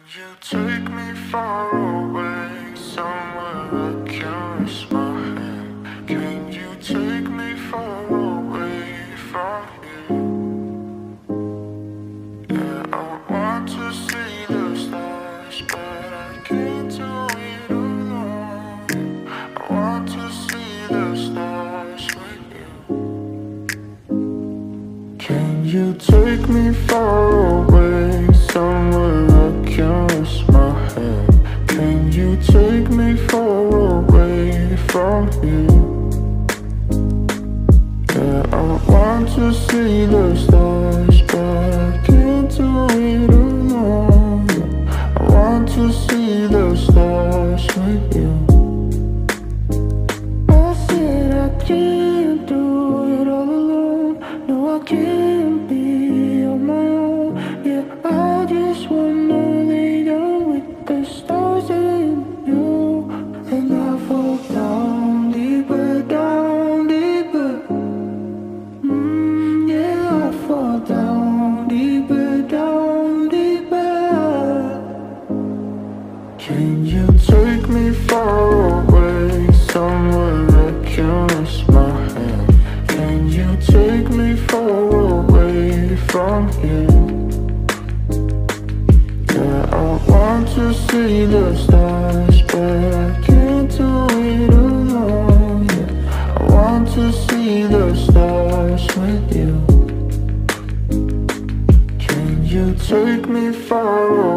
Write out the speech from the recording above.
you take me far away, somewhere I can rest my head? Can you take me far away from here? Yeah, I want to see the stars, but I can't do it alone. I want to see the stars with you. Can you take me far away, somewhere I can rest my head? Can you take me far away from here? Yeah, I want to see the stars, but I can't do it alone. I want to see the stars with you. I said I can't do it all alone. No, I can't be on my own. Yeah, I just wanna lay down with the stars and you. And I fall down deeper, down deeper. Yeah, I fall down deeper, down deeper. Can you take me far away, somewhere I can rest my head? Can you take me far away from here? Yeah, I want to see the stars, but I can't do it alone. Yeah, I want to see the stars with you. Can you take me far away?